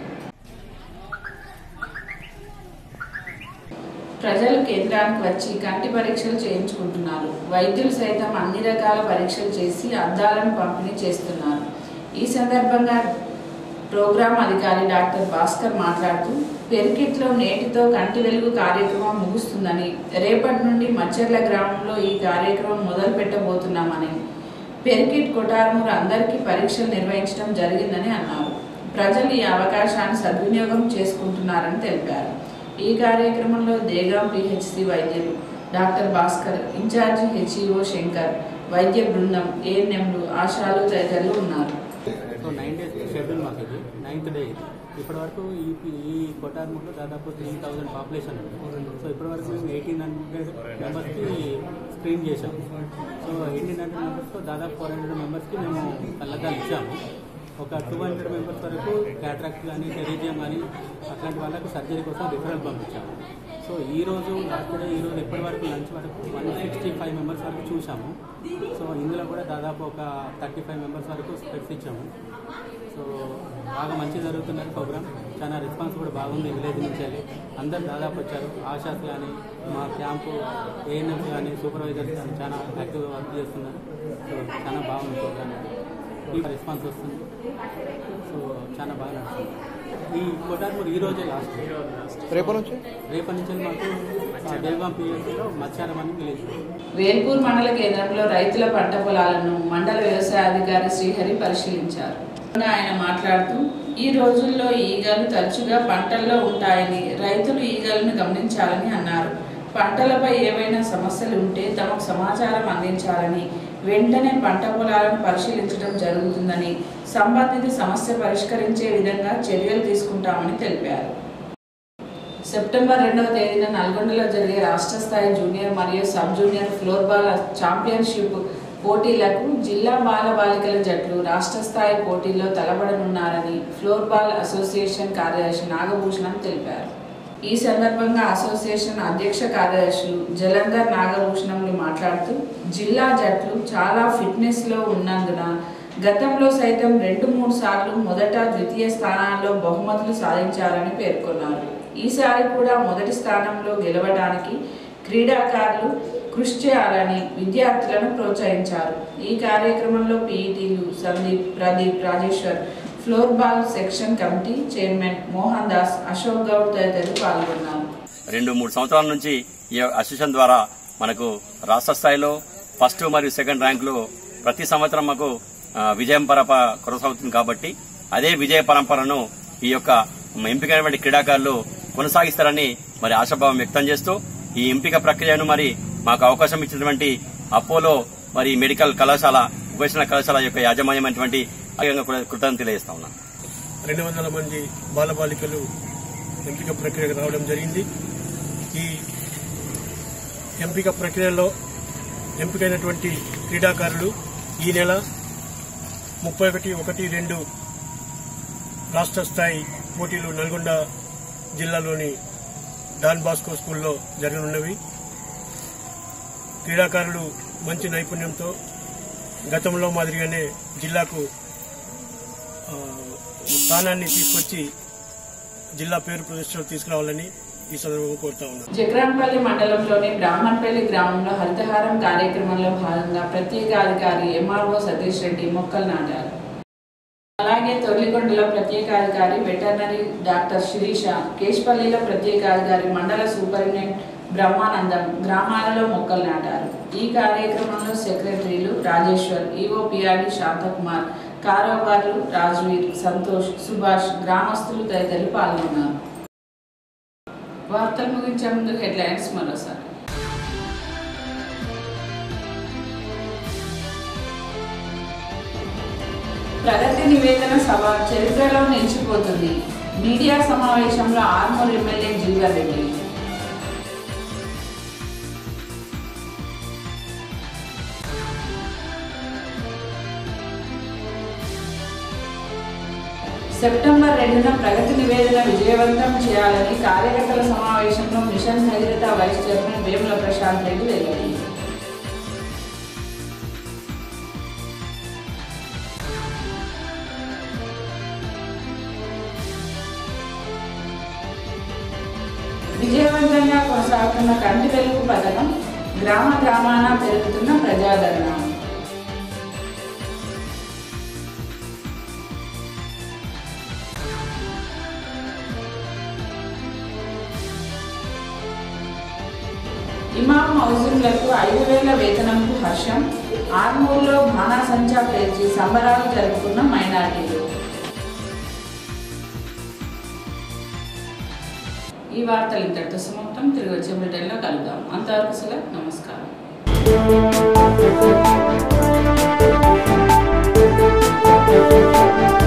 ప్రజలు కేంద్రానికి వచ్చి కంటి పరీక్షలు చేయించుకుంటున్నారు. వైద్యులు సైతం అన్ని రకాల పరీక్షలు చేసి అద్దాలను పంపిణీ చేస్తున్నారు. ఈ సందర్భంగా ప్రోగ్రాం అధికారి డాక్టర్ భాస్కర్ మాట్లాడుతూ పెరికిట్లో నేటితో కంటి వెలుగు కార్యక్రమం ముగుస్తుందని, రేపటి నుండి మచ్చర్ల గ్రామంలో ఈ కార్యక్రమం మొదలు పెట్టబోతున్నామని, పెరికిట్ కొటార్మూర్ అందరికీ పరీక్షలు నిర్వహించడం జరిగిందని అన్నారు. ప్రజలు ఈ అవకాశాన్ని సద్వినియోగం చేసుకుంటున్నారని తెలిపారు. ఈ కార్యక్రమంలో దేగాం పిహెచ్సి వైద్యులు doctor Bhaskar, incharge HEO Shankar, వైద్య బృందం, ఏఎన్ఎంలు, ఆశాలు తదితరులు ఉన్నారు. 9 days షెడ్యూల్ మాకు ఇది 9th డే. ఇప్పటివరకు ఈ కొటార్మూర్లో దాదాపు 3000 పాపులేషన్ ఉంది. సో ఇప్పటివరకు మేము 1800 మెంబర్స్కి స్క్రీన్ చేశాము. సో 1800 మెంబర్స్తో దాదాపు 400 మెంబర్స్కి మేము కళ్ళద్దాలు ఇచ్చాము. ఒక 200 మెంబర్స్ వరకు క్యాట్రాక్ట్ కానీ టెరిజియం కానీ అట్లాంటి వాళ్ళకి సర్జరీ కోసం రిఫరల్ పంపించాము. సో ఈరోజు లాస్ట్ డే ఈరోజు ఎప్పటి వరకు లంచ్ వరకు 165 మెంబర్స్ వరకు చూసాము. సో ఇందులో కూడా దాదాపు ఒక 35 మెంబర్స్ వరకు స్పెక్స్ ఇచ్చాము. సో బాగా మంచి జరుగుతున్నది ప్రోగ్రామ్. చాలా రెస్పాన్స్ కూడా బాగుంది. విలేజ్ నుంచి వెళ్ళి అందరు దాదాపు వచ్చారు. ఆశాస్ కానీ మా క్యాంపు ఏఎన్ఎంస్ కానీ సూపర్వైజర్స్ కానీ చాలా యాక్టివ్గా వర్క్ చేస్తున్నారు. సో చాలా బాగుంది ప్రోగ్రామ్. ఈ రెస్పాన్స్ వస్తుంది. సో చాలా బాగా నడుస్తుంది. ఈ కొటార్మూర్ ఈ రోజే లాస్ట్. రేపటి నుంచి మాకు దేవగాం పిఎస్లో మత్స్యారం అని విలేజ్. వేల్పూర్ మండల కేంద్రంలో రైతుల పంట పొలాలను మండల వ్యవసాయ అధికారి శ్రీహరి పరిశీలించారు. ఆయన మాట్లాడుతూ ఈ రోజుల్లో ఈగలు తరచుగా పంటల్లో ఉంటాయని, రైతులు ఈగలను గమనించాలని అన్నారు. పంటలపై ఏవైనా సమస్యలు ఉంటే తమకు సమాచారం అందించాలని, వెంటనే పంట పొలాలను పరిశీలించడం జరుగుతుందని, సంబంధిత సమస్య పరిష్కరించే విధంగా చర్యలు తీసుకుంటామని తెలిపారు. సెప్టెంబర్ 2వ తేదీన నల్గొండలో జరిగే రాష్ట్ర స్థాయి జూనియర్ మరియు సబ్ జూనియర్ ఫ్లోర్బాల్ ఛాంపియన్షిప్ పోటీలకు జిల్లా బాల బాలికల జట్లు రాష్ట్ర స్థాయి పోటీల్లో తలపడనున్నారని ఫ్లోర్బాల్ అసోసియేషన్ కార్యదర్శి నాగభూషణం తెలిపారు. ఈ సందర్భంగా అసోసియేషన్ అధ్యక్ష కార్యదర్శులు జలంధర్ నాగభూషణంలు మాట్లాడుతూ జిల్లా జట్లు చాలా ఫిట్నెస్లో ఉన్నందున గతంలో సైతం 2-3 సార్లు మొదట, ద్వితీయ స్థానాల్లో బహుమతులు సాధించారని పేర్కొన్నారు. ఈసారి కూడా మొదటి స్థానంలో గెలవడానికి క్రీడాకారులు కృషి చేయాలని విద్యార్థులను ప్రోత్సహించారు. ఈ కార్యక్రమంలో పీఈటీలు Sandeep, Pradeep, Rajeshwar, floorball section committee chairman Mohan Das, Ashok Goud తదితరులు పాల్గొన్నారు. 2-3 సంవత్సరాల నుంచి ఈ అసోసియేషన్ ద్వారా మనకు రాష్ట్ర స్థాయిలో ఫస్ట్ మరియు సెకండ్ ర్యాంకులు ప్రతి సంవత్సరం మాకు విజయం కొనసాగుతుంది. కాబట్టి అదే విజయ పరంపరను ఈ యొక్క ఎంపికైనటువంటి క్రీడాకారులు కొనసాగిస్తారని మరి ఆశాభావం వ్యక్తం చేస్తూ ఈ ఎంపిక ప్రక్రియను మరి మాకు అవకాశం ఇచ్చినటువంటి అపోలో మరి మెడికల్ కళాశాల, ఉపేషణ కళాశాల యొక్క యాజమాన్యమైనటువంటి కృతజ్ఞతలు తెలియజేస్తా ఉన్నాను. 200 మంది బాలబాలికలు ఎంపిక ప్రక్రియకు రావడం జరిగింది. ఈ ఎంపిక ప్రక్రియలో ఎంపికైనటువంటి క్రీడాకారులు ఈ నెల 31-1-2 రాష్ట్ర స్థాయి పోటీలు నల్గొండ జిల్లాలోని డాన్ బాస్కో స్కూల్లో జరగనున్నవి. క్రీడాకారులు మంచి నైపుణ్యంతో గతంలో మాదిరిగానే జిల్లాకు స్థానాన్ని తీసుకొచ్చి జిల్లా పేరు ప్రతిష్టలు తీసుకురావాలని ఈ సందర్భంగా కోరుతా ఉన్నాను. జక్రాన్పల్లి మండలంలోని బ్రాహ్మణపల్లి గ్రామంలో హరితహారం కార్యక్రమంలో భాగంగా ప్రత్యేక అధికారి ఎంఆర్ఓ సతీష్ రెడ్డి మొక్కలు నాటారు. అలాగే తొర్లికొండలో ప్రత్యేకాధికారి వెటర్నరీ డాక్టర్ శిరీష, కేశపల్లిలో ప్రత్యేకాధికారి మండల సూపరింటెండెంట్ బ్రహ్మానందం గ్రామాలలో మొక్కలు నాటారు. ఈ కార్యక్రమంలో సెక్రటరీలు రాజేశ్వర్, ఈఓపీఆర్డి శాంతకుమార్, కారోబార్లు రాజ్వీర్, సంతోష్, సుభాష్, గ్రామస్తులు తదితరులు పాల్గొన్నారు. వార్తలు ముగించే ముందు హెడ్లైన్స్ మరోసారి. ప్రగతి నివేదన సభ చరిత్రలో నిలిచిపోతుంది. మీడియా సమావేశంలో ఆర్మూర్ ఎమ్మెల్యే జీవన్ రెడ్డి. సెప్టెంబర్ 2న ప్రగతి నివేదన విజయవంతం చేయాలని కార్యకర్తల సమావేశంలో mission Bhagiratha vice chairman Vemula Prashanth Reddy వెల్లడి. విజయవంతంగా కొనసాగుతున్న కంటి వెలుగు పథకం గ్రామ గ్రామాన పెరుగుతున్న ప్రజాదరణ. ఇమాం మౌజూన్లకు 5,000 వేతనంకు హర్షం. ఆర్మూర్లో బాణాసంచా పేర్చి సంబరాలు జరుపుకున్న మైనార్టీలు. ఈ వార్తలు ఇంతటితో సమాప్తం. తిరిగి వచ్చే బ్రిటన్లో కలుద్దాం. అంతవరకు సెలవు. నమస్కారం.